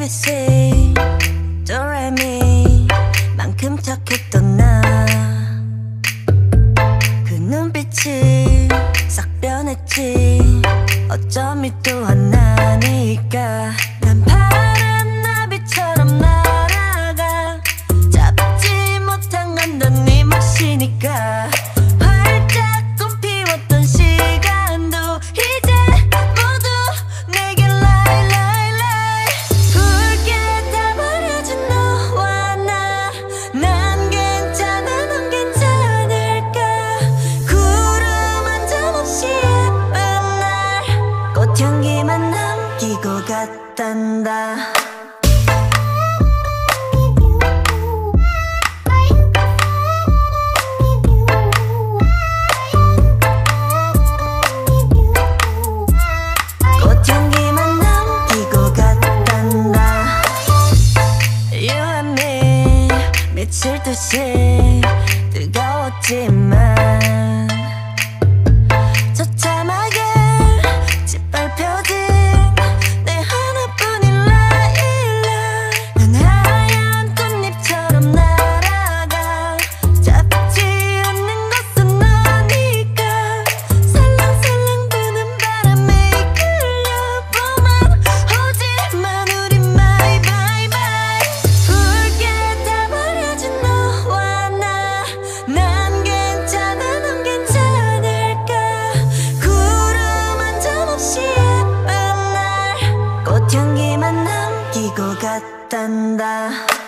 ABC 도레미만큼 착했던 나 그 눈빛이 싹 변했지 어쩜 이 또한 나니까 난 파란 나비처럼 날아가 잡지 못한 건 넌 네 몫이니까 활짝 꽃피웠던 시간도 이제 모두 내게 lie lie lie 붉게 다 버려진 너와 나 난 괜찮아 넌 괜찮을까 구름 한 점 없이 예쁜 날 꽃향기만 남기고 갔단다 꽃향기만 남기고 갔단다 You and me 미칠 듯이 뜨거웠지만 처참하게 짓밟혀진 내 하나뿐인 라일락 난 하얀 꽃잎처럼 날아가 잡지 않는 것은 너니까 살랑살랑 부는 바람에 이끌려보만 오지만 우린 my bye bye 붉게 다 버려진 너와 나 난 괜찮아 넌 괜찮을까 구름 한 점 없이 예쁜 날 꽃향기만 남기고 갔단다